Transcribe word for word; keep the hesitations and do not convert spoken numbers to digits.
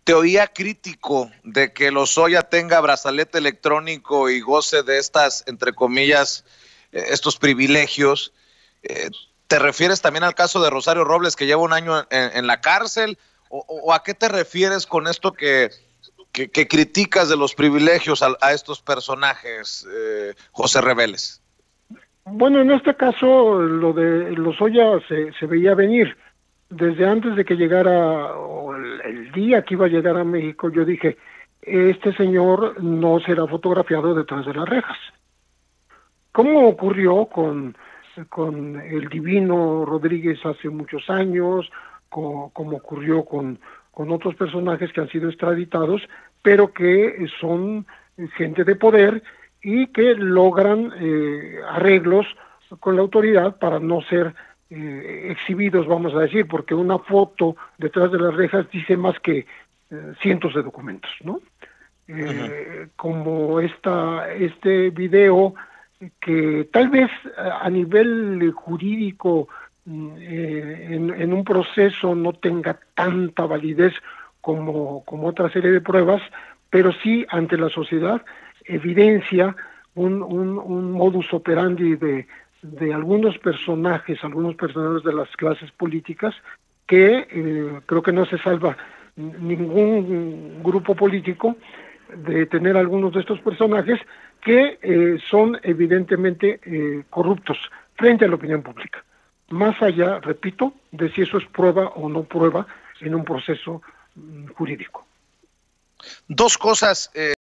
te oía crítico de que Lozoya tenga brazalete electrónico y goce de estas, entre comillas, eh, estos privilegios. Eh, ¿Te refieres también al caso de Rosario Robles, que lleva un año en, en la cárcel? ¿O, o a qué te refieres con esto que, que, que criticas de los privilegios a, a estos personajes, eh, José Reveles? Bueno, en este caso, lo de Lozoya se, se veía venir. Desde antes de que llegara, o el, el día que iba a llegar a México, yo dije, este señor no será fotografiado detrás de las rejas. ¿Cómo ocurrió con, con el Divino Rodríguez hace muchos años, como, como ocurrió con, con otros personajes que han sido extraditados, pero que son gente de poder y que logran eh, arreglos con la autoridad para no ser eh, exhibidos, vamos a decir, porque una foto detrás de las rejas dice más que eh, cientos de documentos, ¿no? Eh, uh-huh. Como esta, este video que tal vez a nivel jurídico eh, en, en un proceso no tenga tanta validez como, como otra serie de pruebas, pero sí ante la sociedad evidencia un, un, un modus operandi de, de algunos personajes, algunos personajes de las clases políticas que eh, creo que no se salva ningún grupo político de tener algunos de estos personajes que eh, son evidentemente eh, corruptos frente a la opinión pública. Más allá, repito, de si eso es prueba o no prueba en un proceso mm, jurídico. Dos cosas. Eh...